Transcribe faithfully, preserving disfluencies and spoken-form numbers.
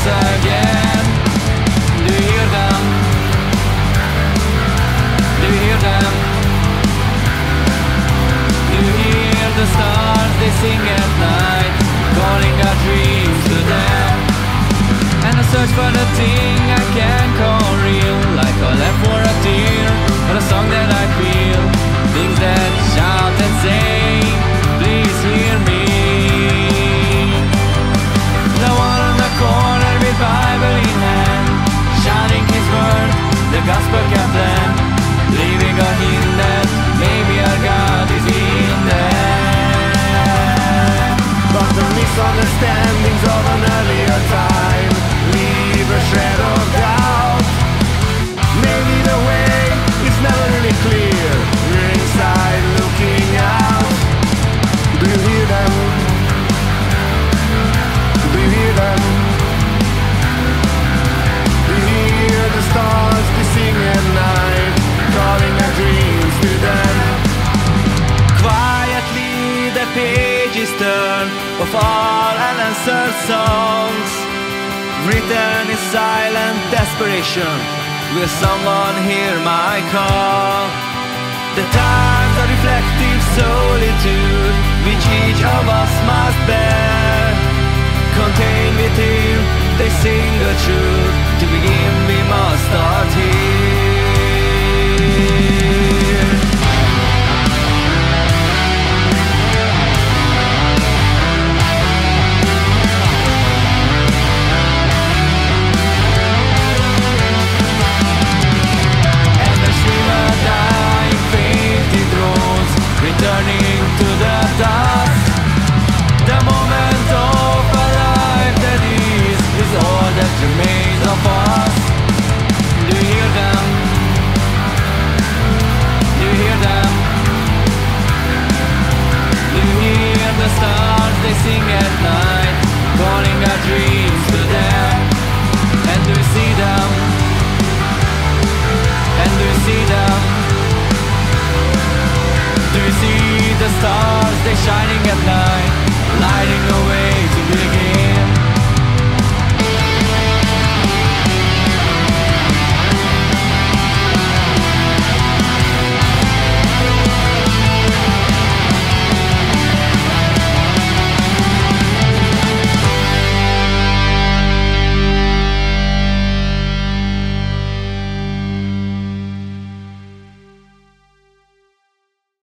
once again. Do you hear them? Do you hear them? Do you hear the stars they sing at night, calling our dreams to them? And I search for the thing I can call real, like a laugh or a tear, or a song that I feel, things that shout and say, please hear me. The one on the corner with Bible in hand, shouting his word, the gospel can plan, leaving a hint that maybe our God is in there. But the misunderstandings of an earlier time leave a shred of doubt. Maybe the way is never really clear, we're inside looking out. Do you hear them? Do you hear them? Do you hear the stars they sing at night, calling our dreams to them? Quietly the pages turn of all unanswered songs, written in silent desperation. Will someone hear my call? The times of reflective solitude which each of us must bear, contained within